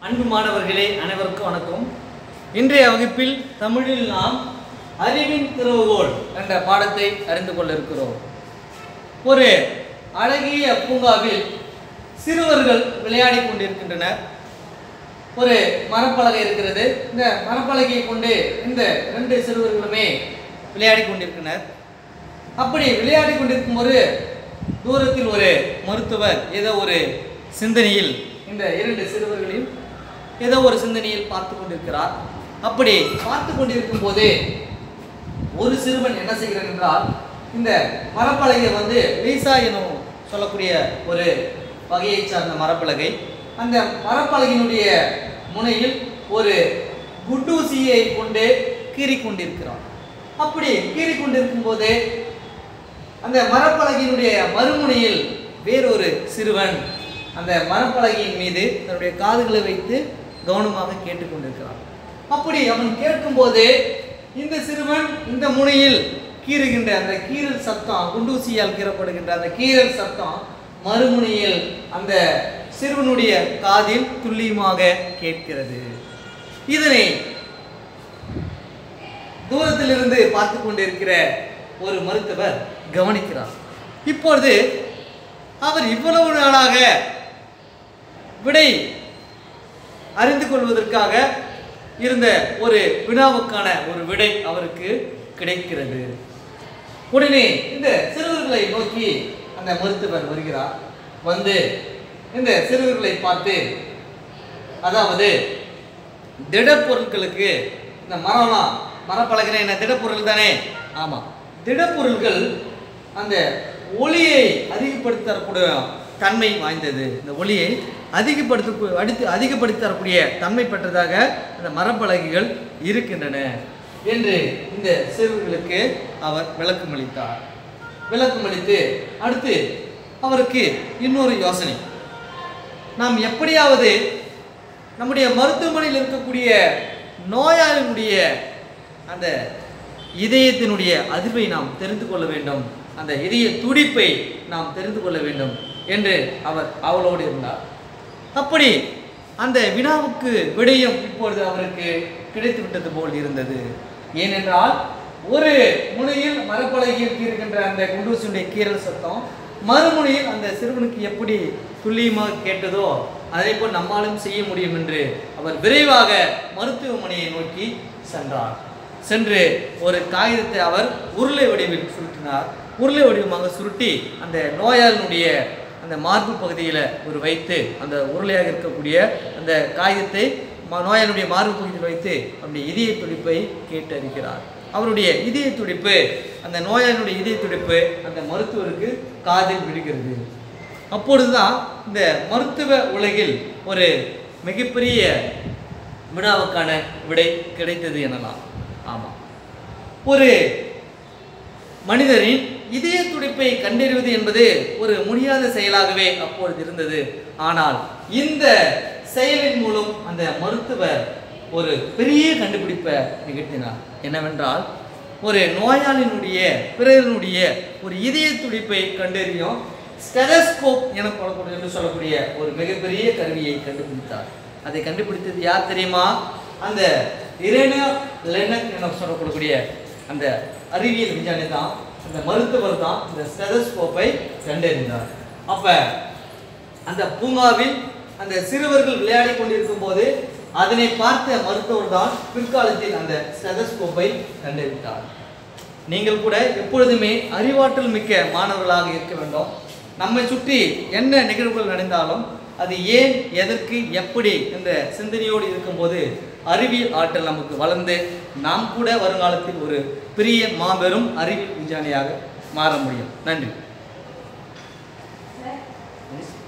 அன்பு மாணவர்களே அனைவருக்கும் வணக்கம். இன்றைய வகுப்பில் தமிழில் நாம் அறிவின் திறவுகோல் என்ற பாடத்தை அறிந்து கொள்ள இருக்கிறோம். ஒரு அழகிய பூங்காவில் சிறுவர்கள் விளையாடி கொண்டிருக்கின்றனர். ஒரு மரப்பலகை இருக்கிறது. இந்த மரப்பலகையை கொண்டு இந்த இரண்டு சிறுவர்களுமே விளையாடி கொண்டிருக்கின்றனர். அப்படி விளையாடி கொண்டிருக்கும் போது தூரத்தில் ஒரு மருத்துவர் ஏதோ ஒரு சிந்தனையில் இந்த இரண்டு சிறுவர்களையும் ஏதோ ஒரு சிந்தனையில் பார்த்து கொண்டிருக்கிறார். அப்படி பார்த்து கொண்டிருக்கும் போது ஒரு சிறுவன் என்ன செய்கிறான் என்றால், இந்த மரப்பலகை லீசா எனும் சொல்லக்கூடிய ஒரு வகையை சார்ந்த மரப்பலகை, அந்த மரப்பலகையினுடைய முனையில் ஒரு குண்டூசியை கொண்டு கீறிக்கொண்டிருக்கிறான். அப்படி கீறிக்கொண்டிருக்கும் போது அந்த மரப்பலகையினுடைய மறுமுனையில் வேறொரு சிறுவன் அந்த மரப்பலகையின் மீது தன்னுடைய காதுகளை வைத்து கவனமாக கேட்டுக்கொண்டிருக்கிறான். அப்படி அவன் கேட்கும்போது இந்த சிறுவன் இந்த முனையில் கீறுகின்ற அந்த கீறல் சத்தம், குண்டூசியால் கீறப்படுகின்ற அந்த கீறல் சத்தம் மறுமுனையில் அந்த சிறுவனுடைய காதில் துல்லியமாக கேட்கிறது. இதனை தூரத்திலிருந்து பார்த்து கொண்டிருக்கிற ஒரு மருத்துவர் கவனிக்கிறார். இப்பொழுது அவர் இவ்வளவு நாளாக விடை அறிந்து கொள்வதற்காக இருந்த ஒரு வினாவுக்கான ஒரு விடை அவருக்கு கிடைக்கிறது. உடனே இந்த சிறுவர்களை நோக்கி அந்த மருத்துவர் வருகிறார். வந்து இந்த சிறுவர்களை பார்த்து, அதாவது திடப்பொருட்களுக்கு இந்த மரப்பலகை என்ன திடப்பொருள் தானே? ஆமாம், திடப்பொருள்கள் அந்த ஒளியை அதிகப்படுத்தக்கூடிய தன்மை வாய்ந்தது. இந்த ஒளியை அதிகப்படுத்தி தரக்கூடிய தன்மை பெற்றதாக அந்த மரப்பலகைகள் இருக்கின்றன என்று இந்த சிறுவர்களுக்கு அவர் விளக்கமளித்தார். விளக்கமளித்து அடுத்து அவருக்கு இன்னொரு யோசனை, நாம் எப்படியாவது நம்முடைய மருத்துவமனையில் இருக்கக்கூடிய நோயாளியினுடைய அந்த இதயத்தினுடைய அதிர்வை நாம் தெரிந்து கொள்ள வேண்டும், அந்த இதய துடிப்பை நாம் தெரிந்து கொள்ள வேண்டும் என்று அவர் அவளோடு இருந்தார். அப்படி அந்த வினாவுக்கு விடையும் இப்பொழுது அவருக்கு கிடைத்து விட்டது போல் இருந்தது. ஏனென்றால் ஒரு முனையில் மரப்பலகையில் இருக்கின்ற அந்த குண்டூசியுடைய கீறல் சத்தம் மறுமுனையில் அந்த சிறுவனுக்கு எப்படி துல்லியமாக கேட்டதோ அதே போல் நம்மாலும் செய்ய முடியும் என்று அவர் விரைவாக மருத்துவமனையை நோக்கி சென்றார். சென்று ஒரு காகிதத்தை அவர் உருளை வடிவில் சுருட்டினார். உருளை வடிவமாக சுருட்டி அந்த நோயாளினுடைய அந்த மார்பு பகுதியில் ஒரு வைத்து அந்த உருளையாக இருக்கக்கூடிய அந்த காகிதத்தை நோயாளினுடைய மார்பு பகுதியில் வைத்து அவருடைய இதய துடிப்பை கேட்டறிகிறார். அவருடைய இதய துடிப்பு, அந்த நோயாளினுடைய இதய துடிப்பு அந்த மருத்துவருக்கு காதில் விடுகிறது. அப்பொழுதுதான் இந்த மருத்துவ உலகில் ஒரு மிகப்பெரிய வினாவுக்கான விடை கிடைத்தது எனலாம். ஆமாம், ஒரு மனிதரின் இதய துடிப்பை கண்டறிவது என்பது ஒரு முடியாத செயலாகவே அப்பொழுது இருந்தது. ஆனால் இந்த செயலின் மூலம் அந்த மருத்துவர் ஒரு பெரிய கண்டுபிடிப்பை நிகழ்த்தினார். என்னவென்றால், ஒரு நோயாளியினுடைய பிறரினுடைய ஒரு இதய துடிப்பை கண்டறியும் ஸ்டெதஸ்கோப் எனப்படக்கூடிய என்று சொல்லக்கூடிய ஒரு மிகப்பெரிய கருவியை கண்டுபிடித்தார். அதை கண்டுபிடித்தது யார் தெரியுமா? அந்த இரேனா லெனக் என சொல்லக்கூடிய அந்த அறிவியல் விஞ்ஞானி தான், அந்த மருத்துவர் தான் இந்த ஸ்டெதஸ்கோப்பை கண்டறிந்தார். அப்ப அந்த பூங்காவில் அந்த சிறுவர்கள் விளையாடி கொண்டிருக்கும் போது அதனை பார்த்த மருத்துவர் தான் பிற்காலத்தில் அந்த ஸ்டெதஸ்கோப்பை கண்டறிந்தார். நீங்கள் கூட எப்பொழுதுமே அறிவாற்றல் மிக்க மாணவர்களாக இருக்க வேண்டும். நம்மை சுற்றி என்ன நிகழ்வுகள் நடந்தாலும் அது ஏன், எதற்கு, எப்படி என்ற சிந்தனையோடு இருக்கும்போது அறிவியல் ஆற்றல் நமக்கு வளர்ந்து நாம் கூட வருங்காலத்தில் ஒரு பெரிய மாபெரும் அறிவியல் விஞ்ஞானியாக மாற முடியும். நன்றி.